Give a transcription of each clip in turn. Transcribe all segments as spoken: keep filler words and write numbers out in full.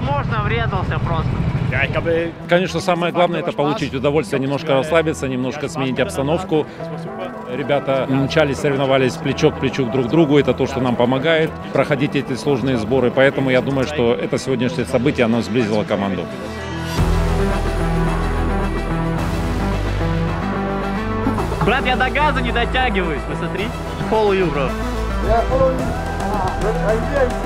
возможно, врезался просто. Конечно, самое главное — это получить удовольствие, немножко расслабиться, немножко сменить обстановку. Ребята мчались, соревновались плечо к плечу друг к другу. Это то, что нам помогает проходить эти сложные сборы. Поэтому я думаю, что это сегодняшнее событие, оно сблизило команду. Брат, я до газа не дотягиваюсь, посмотри. Follow you, bro. Yeah, follow me. Ah,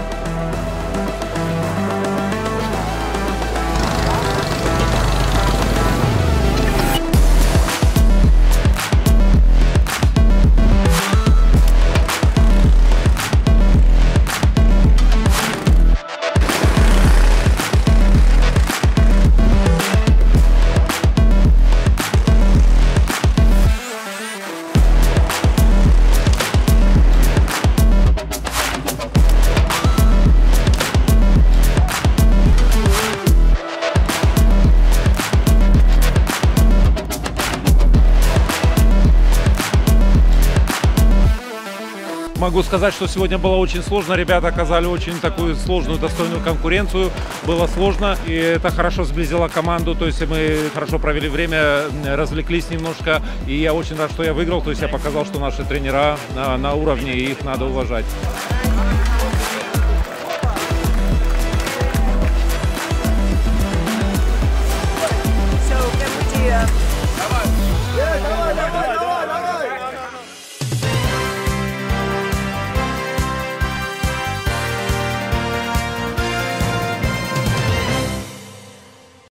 Могу сказать, что сегодня было очень сложно. Ребята оказали очень такую сложную, достойную конкуренцию. Было сложно, и это хорошо сблизило команду. То есть мы хорошо провели время, развлеклись немножко. И я очень рад, что я выиграл. То есть я показал, что наши тренера на, на уровне, и их надо уважать.